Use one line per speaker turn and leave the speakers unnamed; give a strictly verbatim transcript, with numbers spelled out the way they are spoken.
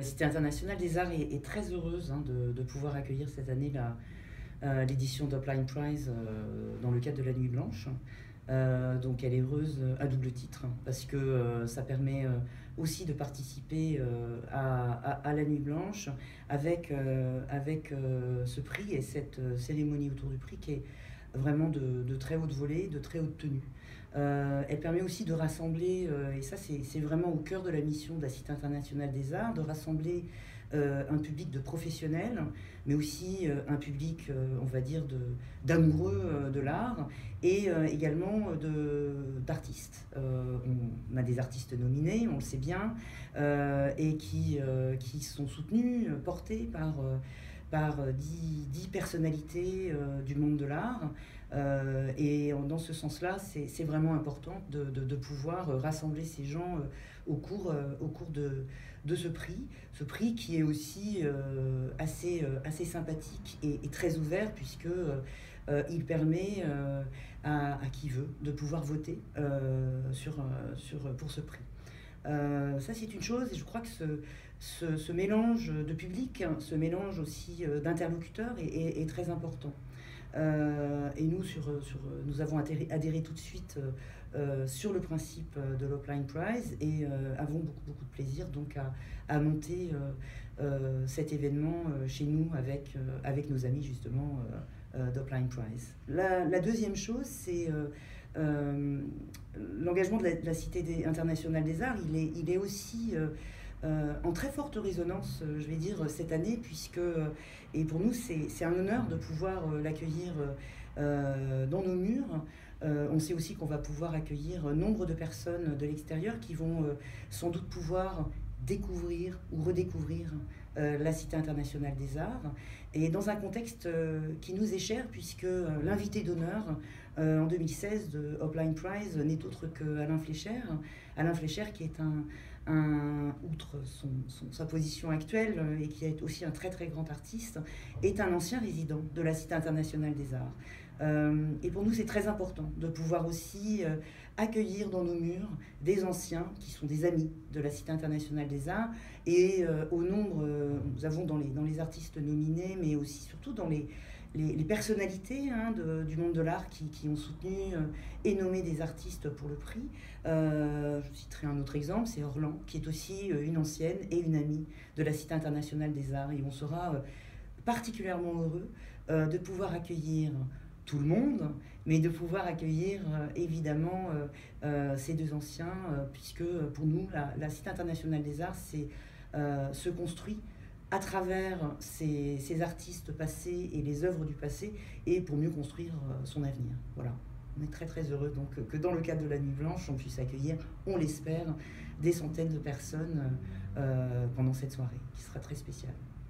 La Cité internationale des arts est, est très heureuse hein, de, de pouvoir accueillir cette année la, euh, l'édition d'Upline Prize euh, dans le cadre de la Nuit Blanche. Euh, donc elle est heureuse à double titre parce que euh, ça permet euh, aussi de participer euh, à, à, à la Nuit Blanche avec, euh, avec euh, ce prix et cette euh, cérémonie autour du prix qui est vraiment de, de très haute volée, de très haute tenue. Euh, elle permet aussi de rassembler, euh, et ça c'est vraiment au cœur de la mission de la Cité internationale des arts, de rassembler euh, un public de professionnels, mais aussi euh, un public, euh, on va dire, d'amoureux euh, de l'art, et euh, également d'artistes. Euh, on a des artistes nominés, on le sait bien, euh, et qui, euh, qui sont soutenus, portés par... Euh, par dix, dix personnalités euh, du monde de l'art. Euh, et dans ce sens-là, c'est vraiment important de, de, de, pouvoir rassembler ces gens euh, au cours, euh, au cours de, de ce prix. Ce prix qui est aussi euh, assez, euh, assez sympathique et, et très ouvert puisque euh, il permet euh, à, à qui veut de pouvoir voter euh, sur, sur, pour ce prix. Euh, ça c'est une chose et je crois que ce, ce, ce mélange de public, ce mélange aussi d'interlocuteurs est, est, est très important. Euh, et nous, sur, sur, nous avons adhéré, adhéré tout de suite euh, sur le principe de l'Upline Prize et euh, avons beaucoup, beaucoup de plaisir donc à, à monter euh, euh, cet événement chez nous avec, euh, avec nos amis justement euh, d'Upline Prize. La, la deuxième chose, c'est euh, euh, l'engagement de, de la Cité des, internationale des arts. Il est, il est aussi euh, euh, en très forte résonance, euh, je vais dire, cette année, puisque, euh, et pour nous, c'est un honneur de pouvoir euh, l'accueillir euh, dans nos murs. Euh, on sait aussi qu'on va pouvoir accueillir nombre de personnes de l'extérieur qui vont euh, sans doute pouvoir découvrir ou redécouvrir euh, la Cité internationale des arts, et dans un contexte euh, qui nous est cher, puisque euh, l'invité d'honneur euh, en deux mille seize de Upline Prize n'est autre que Alain Fleischer. Alain Fleischer qui est un, un outre son, son, sa position actuelle et qui est aussi un très très grand artiste, est un ancien résident de la Cité internationale des arts. Euh, et pour nous, c'est très important de pouvoir aussi euh, accueillir dans nos murs des anciens qui sont des amis de la Cité internationale des arts. Et euh, au nombre, euh, nous avons dans les, dans les artistes nominés, mais aussi surtout dans les, les, les personnalités hein, de, du monde de l'art qui, qui ont soutenu euh, et nommé des artistes pour le prix. Euh, je citerai un autre exemple, c'est Orlan, qui est aussi euh, une ancienne et une amie de la Cité internationale des arts. Et on sera euh, particulièrement heureux euh, de pouvoir accueillir tout le monde, mais de pouvoir accueillir euh, évidemment euh, euh, ces deux anciens, euh, puisque pour nous, la, la Cité internationale des arts euh, se construit à travers ces, ces artistes passés et les œuvres du passé, et pour mieux construire euh, son avenir. Voilà. On est très très heureux donc que dans le cadre de la Nuit Blanche, on puisse accueillir, on l'espère, des centaines de personnes euh, pendant cette soirée, qui sera très spéciale.